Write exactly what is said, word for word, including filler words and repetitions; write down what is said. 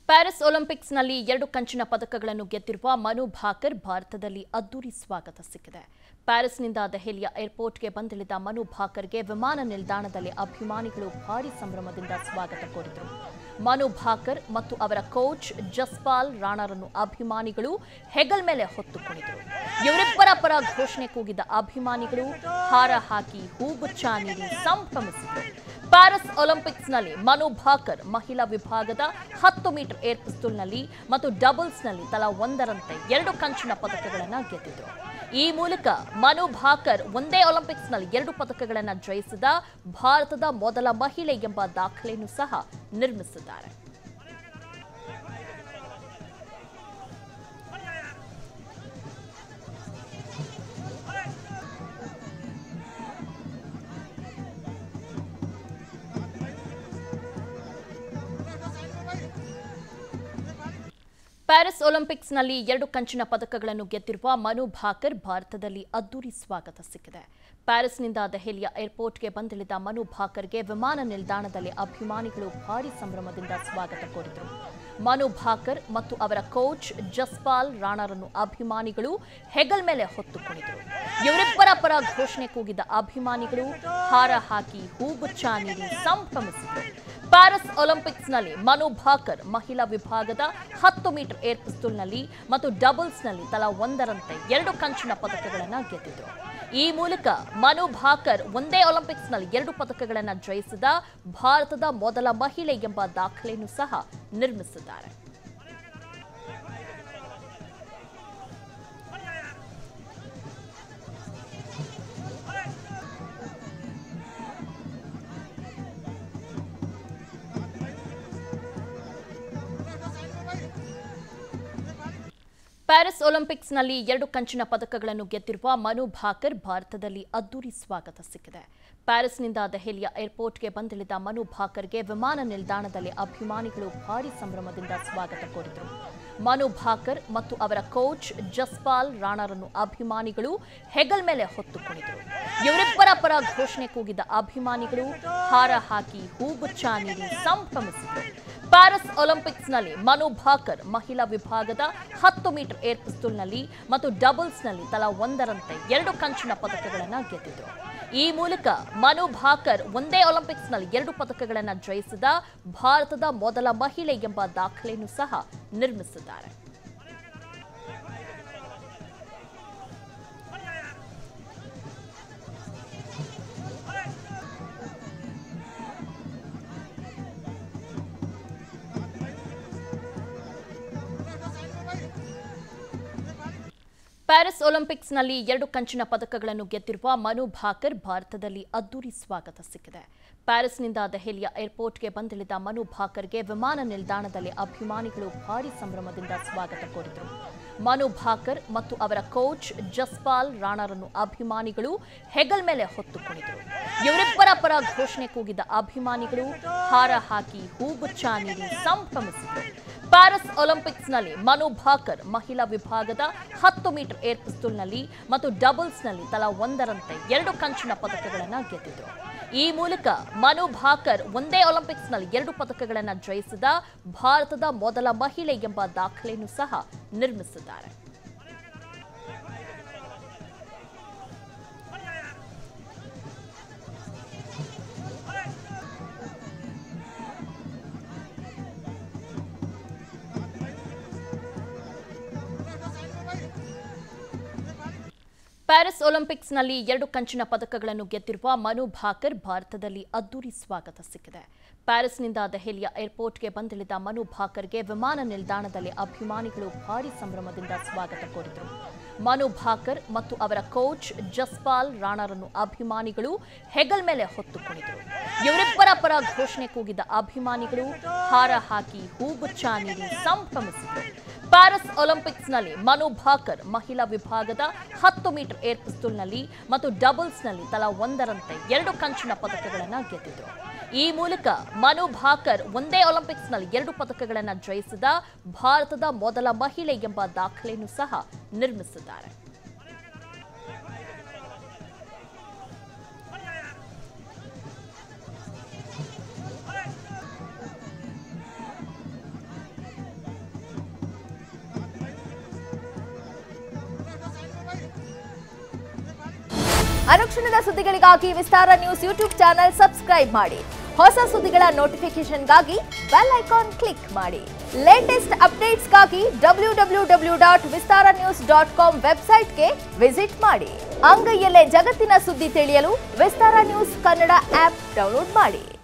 Paris ಒಲಿಂಪಿಕ್ಸ್ನಲ್ಲಿ ಎರಡು ಕಂಚಿನ ಪದಕಗಳನ್ನು ಗೆದ್ದಿರುವ ಮನು ಭಾಕರ್ ಭಾರತದಲ್ಲಿ ಅದ್ದೂರಿ ಸ್ವಾಗತ ಸಿಕ್ಕಿದೆ. ಪ್ಯಾರಿಸ್ನಿಂದ ದೆಹಲಿಯ ಏರ್ಪೋರ್ಟ್ಗೆ ಬಂದಿಳಿದ ಮನು ಭಾಕರ್ಗೆ ವಿಮಾನ ನಿಲ್ದಾಣದಲ್ಲಿ ಅಭಿಮಾನಿಗಳು ಭಾರೀ ಸಂಭ್ರಮದಿಂದ ಸ್ವಾಗತ ಕೋರಿದರು. ಮನು ಭಾಕರ್ ಮತ್ತು ಅವರ ಕೋಚ್ ಜಸ್ಪಾಲ್ ರಾಣಾರನ್ನು ಅಭಿಮಾನಿಗಳು ಹೆಗಲ್ ಮೇಲೆ ಹೊತ್ತು ಕುಣಿದರು. ಇವರಿಬ್ಬರ ಪರ ಘೋಷಣೆ ಕೂಗಿದ ಅಭಿಮಾನಿಗಳು ಹಾರ ಹಾಕಿ ಹೂಗುಚ್ಛ ನೀಡಿ ಸಂಭ್ರಮಿಸಿದರು. ಪ್ಯಾರಿಸ್ ಒಲಿಂಪಿಕ್ಸ್ನಲ್ಲಿ ಮನು ಭಾಕರ್ ಮಹಿಳಾ ವಿಭಾಗದ ಹತ್ತು ಮೀಟರ್ ಏರ್ ಪಿಸ್ತೂಲ್ನಲ್ಲಿ ಮತ್ತು ಡಬಲ್ಸ್ನಲ್ಲಿ ತಲಾ ಒಂದರಂತೆ ಎರಡು ಕಂಚಿನ ಪದಕಗಳನ್ನು ಗೆದ್ದಿದ್ದರು. ಈ ಮೂಲಕ ಮನು ಭಾಕರ್ ಒಂದೇ ಒಲಿಂಪಿಕ್ಸ್ನಲ್ಲಿ ಎರಡು ಪದಕಗಳನ್ನು ಜಯಿಸಿದ ಭಾರತದ ಮೊದಲ ಮಹಿಳೆ ಎಂಬ ದಾಖಲೆಯನ್ನು ಸಹ ನಿರ್ಮಿಸಿದ್ದಾರೆ. ಪ್ಯಾರಿಸ್ ಒಲಿಂಪಿಕ್ಸ್ನಲ್ಲಿ ಎರಡು ಕಂಚಿನ ಪದಕಗಳನ್ನು ಗೆದ್ದಿರುವ ಮನು ಭಾಕರ್ ಭಾರತದಲ್ಲಿ ಅದ್ದೂರಿ ಸ್ವಾಗತ ಸಿಕ್ಕಿದೆ. ಪ್ಯಾರಿಸ್ನಿಂದ ದೆಹಲಿಯ ಏರ್ಪೋರ್ಟ್ಗೆ ಬಂದಿಳಿದ ಮನು ಭಾಕರ್ಗೆ ವಿಮಾನ ನಿಲ್ದಾಣದಲ್ಲಿ ಅಭಿಮಾನಿಗಳು ಭಾರೀ ಸಂಭ್ರಮದಿಂದ ಸ್ವಾಗತ ಕೋರಿದರು. ಮನು ಭಾಕರ್ ಮತ್ತು ಅವರ ಕೋಚ್ ಜಸ್ಪಾಲ್ ರಾಣಾರನ್ನು ಅಭಿಮಾನಿಗಳು ಹೆಗಲ್ ಮೇಲೆ ಹೊತ್ತು ಕುಣಿದರು. ಇವರಿಬ್ಬರ ಪರ ಘೋಷಣೆ ಕೂಗಿದ ಅಭಿಮಾನಿಗಳು ಹಾರ ಹಾಕಿ ಹೂಗುಚ್ಛ ನೀಡಿ ಸಂಭ್ರಮಿಸಿದರು. ಪ್ಯಾರಿಸ್ ಒಲಿಂಪಿಕ್ಸ್ನಲ್ಲಿ ಮನು ಭಾಕರ್ ಮಹಿಳಾ ವಿಭಾಗದ ಹತ್ತು ಮೀಟರ್ ಏರ್ ಪಿಸ್ತೂಲ್ನಲ್ಲಿ ಮತ್ತು ಡಬಲ್ಸ್ನಲ್ಲಿ ತಲಾ ಒಂದರಂತೆ ಎರಡು ಕಂಚಿನ ಪದಕಗಳನ್ನು ಗೆದ್ದಿದ್ದರು. ಈ ಮೂಲಕ ಮನು ಭಾಕರ್ ಒಂದೇ ಒಲಿಂಪಿಕ್ಸ್ನಲ್ಲಿ ಎರಡು ಪದಕಗಳನ್ನು ಜಯಿಸಿದ ಭಾರತದ ಮೊದಲ ಮಹಿಳೆ ಎಂಬ ದಾಖಲೆಯನ್ನು ಸಹ ನಿರ್ಮಿಸಿದ್ದಾರೆ. ಪ್ಯಾರಿಸ್ ಒಲಿಂಪಿಕ್ಸ್ನಲ್ಲಿ ಎರಡು ಕಂಚಿನ ಪದಕಗಳನ್ನು ಗೆದ್ದಿರುವ ಮನು ಭಾಕರ್ ಭಾರತದಲ್ಲಿ ಅದ್ದೂರಿ ಸ್ವಾಗತ ಸಿಕ್ಕಿದೆ. ಪ್ಯಾರಿಸ್ನಿಂದ ದೆಹಲಿಯ ಏರ್ಪೋರ್ಟ್ಗೆ ಬಂದಿಳಿದ ಮನು ಭಾಕರ್ಗೆ ವಿಮಾನ ನಿಲ್ದಾಣದಲ್ಲಿ ಅಭಿಮಾನಿಗಳು ಭಾರೀ ಸಂಭ್ರಮದಿಂದ ಸ್ವಾಗತ ಕೋರಿದರು. ಮನು ಭಾಕರ್ ಮತ್ತು ಅವರ ಕೋಚ್ ಜಸ್ಪಾಲ್ ರಾಣಾರನ್ನು ಅಭಿಮಾನಿಗಳು ಹೆಗಲ್ ಮೇಲೆ ಹೊತ್ತು ಕುಣಿದರು. ಇವರಿಬ್ಬರ ಪರ ಘೋಷಣೆ ಕೂಗಿದ ಅಭಿಮಾನಿಗಳು ಹಾರ ಹಾಕಿ ಹೂಗುಚ್ಛ ನೀಡಿ ಸಂಭ್ರಮಿಸಿದರು. ಪ್ಯಾರಿಸ್ ಒಲಿಂಪಿಕ್ಸ್ನಲ್ಲಿ ಮನು ಭಾಕರ್ ಮಹಿಳಾ ವಿಭಾಗದ ಹತ್ತು ಮೀಟರ್ ಏರ್ ಪಿಸ್ತೂಲ್ನಲ್ಲಿ ಮತ್ತು ಡಬಲ್ಸ್ನಲ್ಲಿ ತಲಾ ಒಂದರಂತೆ ಎರಡು ಕಂಚಿನ ಪದಕಗಳನ್ನು ಗೆದ್ದಿದ್ದರು. ಈ ಮೂಲಕ ಮನು ಭಾಕರ್ ಒಂದೇ ಒಲಿಂಪಿಕ್ಸ್ನಲ್ಲಿ ಎರಡು ಪದಕಗಳನ್ನು ಜಯಿಸಿದ ಭಾರತದ ಮೊದಲ ಮಹಿಳೆ ಎಂಬ ದಾಖಲೆಯನ್ನು ಸಹ ನಿರ್ಮಿಸಿದ್ದಾರೆ. ಪ್ಯಾರಿಸ್ ಒಲಿಂಪಿಕ್ಸ್ನಲ್ಲಿ ಎರಡು ಕಂಚಿನ ಪದಕಗಳನ್ನು ಗೆದ್ದಿರುವ ಮನು ಭಾಕರ್ ಭಾರತದಲ್ಲಿ ಅದ್ದೂರಿ ಸ್ವಾಗತ ಸಿಕ್ಕಿದೆ. ಪ್ಯಾರಿಸ್ನಿಂದ ದೆಹಲಿಯ ಏರ್ಪೋರ್ಟ್ಗೆ ಬಂದಿಳಿದ ಮನು ಭಾಕರ್ಗೆ ವಿಮಾನ ನಿಲ್ದಾಣದಲ್ಲಿ ಅಭಿಮಾನಿಗಳು ಭಾರೀ ಸಂಭ್ರಮದಿಂದ ಸ್ವಾಗತ ಕೋರಿದರು. ಮನು ಭಾಕರ್ ಮತ್ತು ಅವರ ಕೋಚ್ ಜಸ್ಪಾಲ್ ರಾಣಾರನ್ನು ಅಭಿಮಾನಿಗಳು ಹೆಗಲ್ ಮೇಲೆ ಹೊತ್ತು ಕುಣಿದರು. ಇವರಿಬ್ಬರ ಪರ ಘೋಷಣೆ ಕೂಗಿದ ಅಭಿಮಾನಿಗಳು ಹಾರ ಹಾಕಿ ಹೂಗುಚ್ಛ ನೀಡಿ ಸಂಭ್ರಮಿಸಿದರು. ಪ್ಯಾರಿಸ್ ಒಲಿಂಪಿಕ್ಸ್ನಲ್ಲಿ ಮನು ಭಾಕರ್ ಮಹಿಳಾ ವಿಭಾಗದ ಹತ್ತು ಮೀಟರ್ ಏರ್ ಪಿಸ್ತೂಲ್ನಲ್ಲಿ ಮತ್ತು ಡಬಲ್ಸ್ನಲ್ಲಿ ತಲಾ ಒಂದರಂತೆ ಎರಡು ಕಂಚಿನ ಪದಕಗಳನ್ನು ಗೆದ್ದಿದ್ದರು. ಈ ಮೂಲಕ ಮನು ಭಾಕರ್ ಒಂದೇ ಒಲಿಂಪಿಕ್ಸ್ನಲ್ಲಿ ಎರಡು ಪದಕಗಳನ್ನು ಜಯಿಸಿದ ಭಾರತದ ಮೊದಲ ಮಹಿಳೆ ಎಂಬ ದಾಖಲೆಯನ್ನು ಸಹ ನಿರ್ಮಿಸಿದ್ದಾರೆ. ಪ್ಯಾರಿಸ್ ಒಲಿಂಪಿಕ್ಸ್ನಲ್ಲಿ ಎರಡು ಕಂಚಿನ ಪದಕಗಳನ್ನು ಗೆದ್ದಿರುವ ಮನು ಭಾಕರ್ ಭಾರತದಲ್ಲಿ ಅದ್ದೂರಿ ಸ್ವಾಗತ ಸಿಕ್ಕಿದೆ. ಪ್ಯಾರಿಸ್ನಿಂದ ದೆಹಲಿಯ ಏರ್ಪೋರ್ಟ್ಗೆ ಬಂದಿಳಿದ ಮನು ಭಾಕರ್ಗೆ ವಿಮಾನ ನಿಲ್ದಾಣದಲ್ಲಿ ಅಭಿಮಾನಿಗಳು ಭಾರೀ ಸಂಭ್ರಮದಿಂದ ಸ್ವಾಗತ ಕೋರಿದರು. ಮನು ಭಾಕರ್ ಮತ್ತು ಅವರ ಕೋಚ್ ಜಸ್ಪಾಲ್ ರಾಣಾರನ್ನು ಅಭಿಮಾನಿಗಳು ಹೆಗಲ್ ಮೇಲೆ ಹೊತ್ತು ಕುಣಿದರು. ಇವರಿಬ್ಬರ ಪರ ಘೋಷಣೆ ಕೂಗಿದ ಅಭಿಮಾನಿಗಳು ಹಾರ ಹಾಕಿ ಹೂಗುಚ್ಛ ನೀಡಿ ಸಂಭ್ರಮಿಸಿದರು. ಪ್ಯಾರಿಸ್ ಒಲಿಂಪಿಕ್ಸ್ನಲ್ಲಿ ಮನು ಭಾಕರ್ ಮಹಿಳಾ ವಿಭಾಗದ ಹತ್ತು ಮೀಟರ್ ಏರ್ ಪಿಸ್ತೂಲ್ನಲ್ಲಿ ಮತ್ತು ಡಬಲ್ಸ್ನಲ್ಲಿ ತಲಾ ಒಂದರಂತೆ ಎರಡು ಕಂಚಿನ ಪದಕಗಳನ್ನು ಗೆದ್ದಿದ್ದರು. ಈ ಮೂಲಕ ಮನು ಭಾಕರ್ ಒಂದೇ ಒಲಿಂಪಿಕ್ಸ್ನಲ್ಲಿ ಎರಡು ಪದಕಗಳನ್ನು ಜಯಿಸಿದ ಭಾರತದ ಮೊದಲ ಮಹಿಳೆ ಎಂಬ ದಾಖಲೆಯನ್ನು ಸಹ ನಿರ್ಮಿಸಿದ್ದಾರೆ. ಅನುಕ್ಷಣದ ಸುದ್ದಿಗಳಿಗಾಗಿ Vistara news YouTube channel subscribe ಮಾಡಿ. ಹೊಸ ಸುದ್ದಿಗಳ ನೋಟಿಫಿಕೇಶನ್ಗಾಗಿ ಬೆಲ್ ಐಕಾನ್ ಕ್ಲಿಕ್ ಮಾಡಿ. ಲೇಟೆಸ್ಟ್ ಅಪ್ಡೇಟ್ಸ್ಗಾಗಿ W W W dot Vistara news dot com ವೆಬ್ಸೈಟ್ಗೆ ವಿಸಿಟ್ ಮಾಡಿ. ಅಂಗೈಯಲ್ಲೇ ಜಗತ್ತಿನ ಸುದ್ದಿ ತಿಳಿಯಲು Vistara news Kannada app download ಮಾಡಿ.